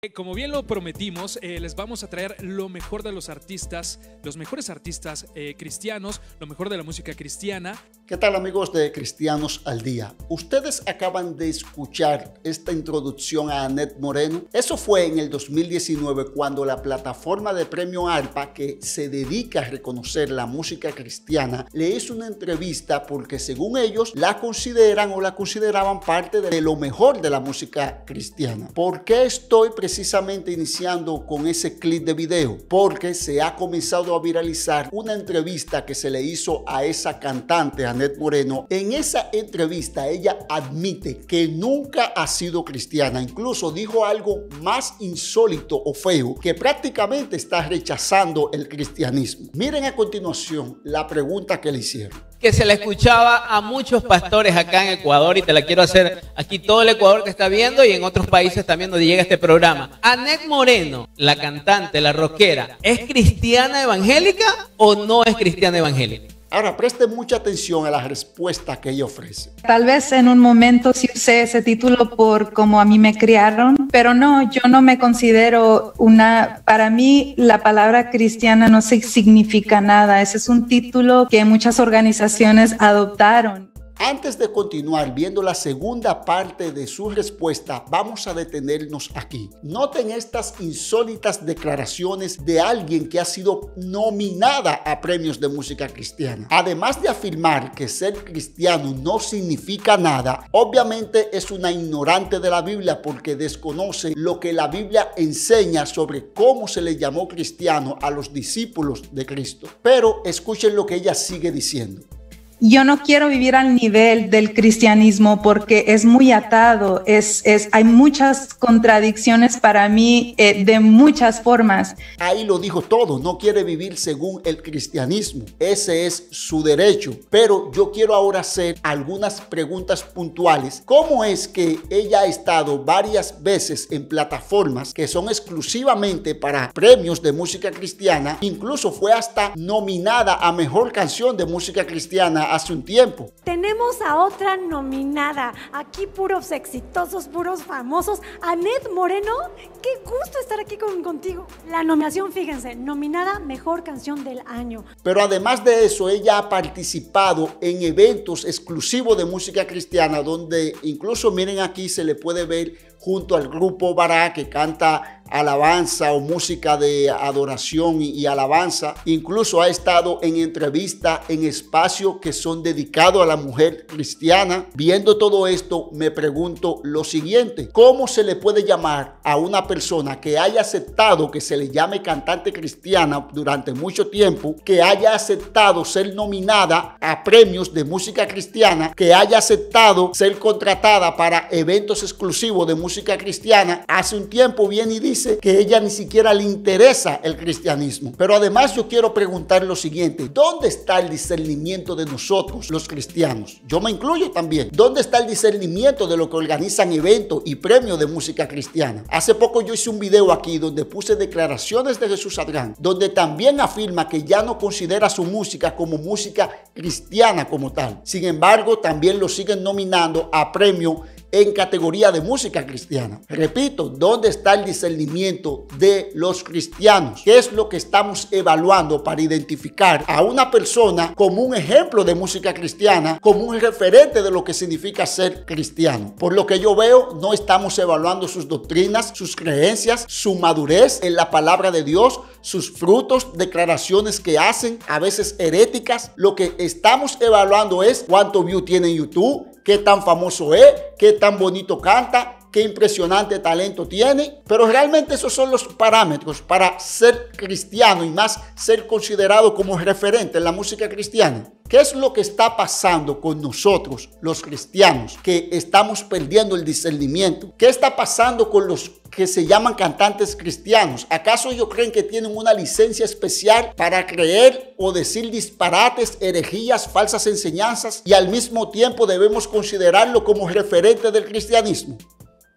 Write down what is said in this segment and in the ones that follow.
Como bien lo prometimos, les vamos a traer lo mejor de los artistas, los mejores artistas cristianos, lo mejor de la música cristiana. ¿Qué tal, amigos de Cristianos al Día? Ustedes acaban de escuchar esta introducción a Annette Moreno. Eso fue en el 2019 cuando la plataforma de Premio ARPA, que se dedica a reconocer la música cristiana, le hizo una entrevista porque según ellos la consideran o la consideraban parte de lo mejor de la música cristiana. ¿Por qué estoy precisamente iniciando con ese clip de video? Porque se ha comenzado a viralizar una entrevista que se le hizo a esa cantante, Annette Moreno. En esa entrevista ella admite que nunca ha sido cristiana. Incluso dijo algo más insólito o feo, que prácticamente está rechazando el cristianismo. Miren a continuación la pregunta que le hicieron. Que se le escuchaba a muchos pastores acá en Ecuador, y te la quiero hacer aquí todo el Ecuador que está viendo y en otros países también donde llega este programa. Annette Moreno, la cantante, la rockera, ¿es cristiana evangélica o no es cristiana evangélica? Ahora, presten mucha atención a la respuesta que ella ofrece. Tal vez en un momento sí usé ese título por cómo a mí me criaron, pero no, yo no me considero para mí la palabra cristiana no significa nada. Ese es un título que muchas organizaciones adoptaron. Antes de continuar viendo la segunda parte de su respuesta, vamos a detenernos aquí. Noten estas insólitas declaraciones de alguien que ha sido nominada a premios de música cristiana. Además de afirmar que ser cristiano no significa nada, obviamente es una ignorante de la Biblia porque desconoce lo que la Biblia enseña sobre cómo se le llamó cristiano a los discípulos de Cristo. Pero escuchen lo que ella sigue diciendo. Yo no quiero vivir al nivel del cristianismo porque es muy atado, hay muchas contradicciones para mí de muchas formas. Ahí lo dijo todo, no quiere vivir según el cristianismo, ese es su derecho. Pero yo quiero ahora hacer algunas preguntas puntuales. ¿Cómo es que ella ha estado varias veces en plataformas que son exclusivamente para premios de música cristiana? Incluso fue hasta nominada a Mejor Canción de Música Cristiana hace un tiempo. Tenemos a otra nominada, aquí puros exitosos, puros famosos, Annette Moreno. Qué gusto estar aquí contigo. La nominación, fíjense, nominada Mejor Canción del Año. Pero además de eso, ella ha participado en eventos exclusivos de música cristiana, donde incluso miren aquí se le puede ver junto al grupo Bará, que canta alabanza o música de adoración y alabanza. Incluso ha estado en entrevista en espacios que son dedicados a la mujer cristiana. Viendo todo esto, me pregunto lo siguiente: ¿cómo se le puede llamar a una persona que haya aceptado que se le llame cantante cristiana durante mucho tiempo, que haya aceptado ser nominada a premios de música cristiana, que haya aceptado ser contratada para eventos exclusivos de música cristiana? Hace un tiempo viene y dice que ella ni siquiera le interesa el cristianismo. Pero además yo quiero preguntar lo siguiente: ¿dónde está el discernimiento de nosotros los cristianos? Yo me incluyo también. ¿Dónde está el discernimiento de los que organizan eventos y premios de música cristiana? Hace poco yo hice un video aquí donde puse declaraciones de Jesús Adrián, donde también afirma que ya no considera su música como música cristiana como tal. Sin embargo, también lo siguen nominando a premios en categoría de música cristiana. Repito, ¿dónde está el discernimiento de los cristianos? ¿Qué es lo que estamos evaluando para identificar a una persona como un ejemplo de música cristiana, como un referente de lo que significa ser cristiano? Por lo que yo veo, no estamos evaluando sus doctrinas, sus creencias, su madurez en la palabra de Dios, sus frutos, declaraciones que hacen, a veces heréticas. Lo que estamos evaluando es cuánto view tiene en YouTube, qué tan famoso es, qué tan bonito canta, qué impresionante talento tiene. Pero realmente esos son los parámetros para ser cristiano y más ser considerado como referente en la música cristiana. ¿Qué es lo que está pasando con nosotros, los cristianos, que estamos perdiendo el discernimiento? ¿Qué está pasando con los que se llaman cantantes cristianos? ¿Acaso ellos creen que tienen una licencia especial para creer o decir disparates, herejías, falsas enseñanzas, y al mismo tiempo debemos considerarlo como referente del cristianismo?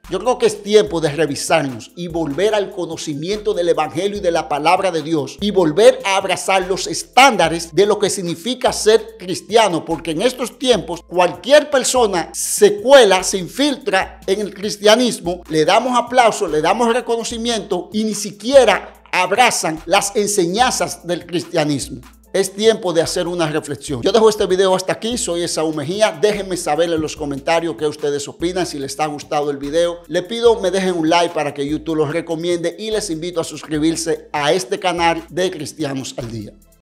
Yo creo que es tiempo de revisarnos y volver al conocimiento del Evangelio y de la palabra de Dios y volver a abrazar los estándares de lo que significa ser cristiano, porque en estos tiempos cualquier persona se cuela, se infiltra en el cristianismo, le damos aplauso, le damos reconocimiento y ni siquiera abrazan las enseñanzas del cristianismo. Es tiempo de hacer una reflexión. Yo dejo este video hasta aquí. Soy Esaú Mejía. Déjenme saber en los comentarios qué ustedes opinan. Si les ha gustado el video, les pido me dejen un like para que YouTube los recomiende y les invito a suscribirse a este canal de Cristianos al Día.